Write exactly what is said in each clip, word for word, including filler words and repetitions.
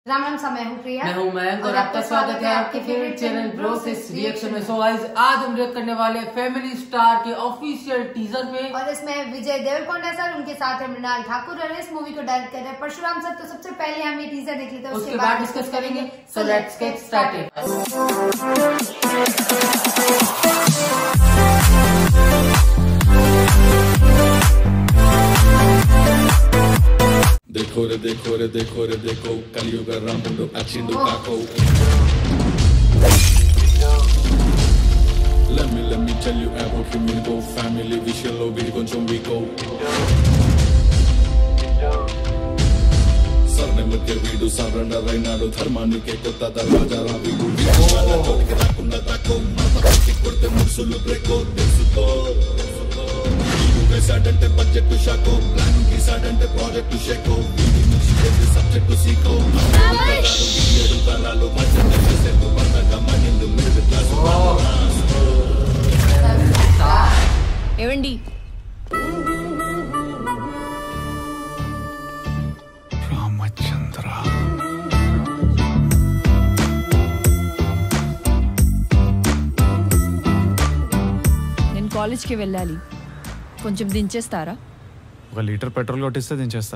राम राम सा मैं हूँ प्रिया। मैं हूँ मयंक और आपका स्वागत है आपके फेवरेट चैनल ब्रो से रिएक्शन में। सो गाइस आज हम रिएक्ट करने वाले हैं फैमिली स्टार के ऑफिशियल टीजर पे और इसमें विजय देवरकोंडा सर, उनके साथ है मृणाल ठाकुर और इस मूवी को डायरेक्ट कर रहे हैं परशुराम सर। तो सबसे पहले हम ये टीजर देख लेते हैं, उसके बाद डिस्कस करेंगे। So let's get started. देखो रे देखो रे देखो रे देखो कलियुग रामुडो अचिंडो काको। Let me let me tell you about Flamingo family విషయంలో వీడి కొంచెం వీకో. సర్ణమధ్య వీడు సరెండర్ అయినాడు ధర్మానికే కొత్త దర్వాజా వీడు వీడికి రాకుండా తాకో మాతకి కొడితే ముసులు బ్రేకో తెలుసుకో. వేసాడంటే బడ్జెట్ షాకో, ప్లానింగ్ గీసాడంటే ప్రాజెక్టు షేకో, సబ్జెక్టు సీకో ఏడు తరాలు మధ్యసేపు పండగ మనిందు మిడిల్ క్లాస్. ఏవండి రామచంద్ర నేను కాలేజ్కి వెళ్ళాలి, కొంచెం దించేస్తారా? ఒక లీటర్ పెట్రోల్ కొట్టిస్తే దించేస్తా.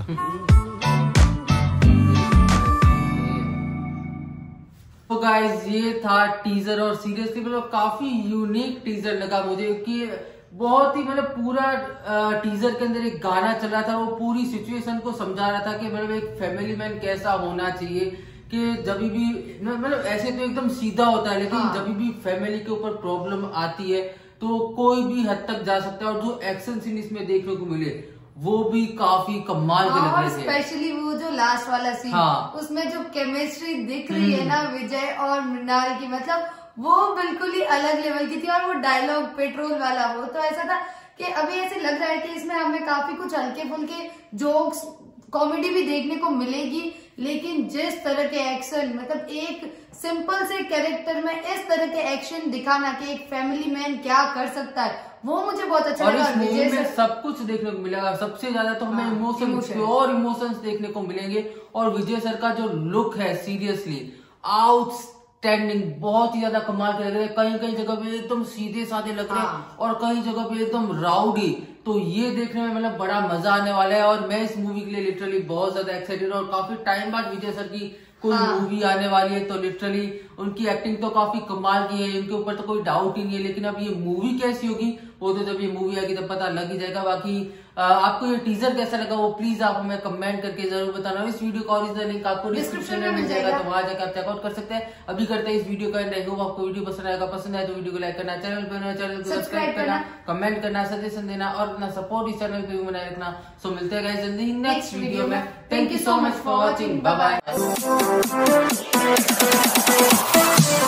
तो गाइस ये था टीजर और सीरियसली मतलब काफी यूनिक टीजर लगा मुझे कि बहुत ही मतलब पूरा टीजर के अंदर एक गाना चल रहा था, वो पूरी सिचुएशन को समझा रहा था कि मतलब एक फैमिली मैन कैसा होना चाहिए कि जब भी मतलब ऐसे तो एकदम सीधा होता है लेकिन हाँ। जब भी फैमिली के ऊपर प्रॉब्लम आती है तो कोई भी हद तक जा सकता है। और जो एक्शन सीन इसमें देखने को मिले वो भी काफी कमाल के लग रहे थे, स्पेशली वो जो लास्ट वाला सीन हाँ। उसमें जो केमिस्ट्री दिख रही है ना विजय और मृणाल की, मतलब वो बिल्कुल ही अलग लेवल की थी। और वो डायलॉग पेट्रोल वाला वो तो ऐसा था कि अभी ऐसे लग रहा है कि इसमें हमें काफी कुछ हल्के फुल्के जोक्स कॉमेडी भी देखने को मिलेगी, लेकिन जिस तरह के एक्शन मतलब एक सिंपल से कैरेक्टर में इस तरह के एक्शन दिखाना कि एक फैमिली मैन क्या कर सकता है वो मुझे बहुत अच्छा और लगा। इस मूवी में सब कुछ देखने को मिलेगा, सबसे ज्यादा तो हमें इमोशन प्योर इमोशंस देखने को मिलेंगे। और विजय सर का जो लुक है सीरियसली आउटस्टैंडिंग, बहुत ही ज्यादा कमाल के लग रहे हैं। कहीं कहीं जगह पे एकदम सीधे साधे लग रहे हैं और कहीं जगह पे एकदम राउडी। तो ये देखने में मतलब बड़ा मजा आने वाला है और मैं इस मूवी के लिए लिटरली बहुत ज्यादा एक्साइटेड हूँ। और काफी टाइम बाद विजय सर की कोई हाँ। मूवी आने वाली है तो लिटरली उनकी एक्टिंग तो काफी कमाल की है, इनके ऊपर तो कोई डाउट ही नहीं है। लेकिन अब ये मूवी कैसी होगी वो तो जब ये मूवी आएगी तब पता लग ही जाएगा। बाकी आ, आपको ये टीजर कैसा लगा वो प्लीज आप हमें कमेंट करके जरूर बताना। इस वीडियो का ओरिजिनल लिंक आपको डिस्क्रिप्शन में मिल जाएगा, तो वहां जाकर आप चेकआउट कर सकते हैं। अभी करते हैं इस वीडियो का एंड। आई होप आपको वीडियो पसंद आएगा, पसंद आए तो वीडियो को लाइक करना, चैनल पर चैनल को सब्सक्राइब करना, कमेंट करना, सजेशन देना और अपना सपोर्ट इस चैनल पे भी बनाए रखना। सो मिलते हैं गाइस जल्दी नेक्स्ट वीडियो में। Thank you so much for watching, bye bye.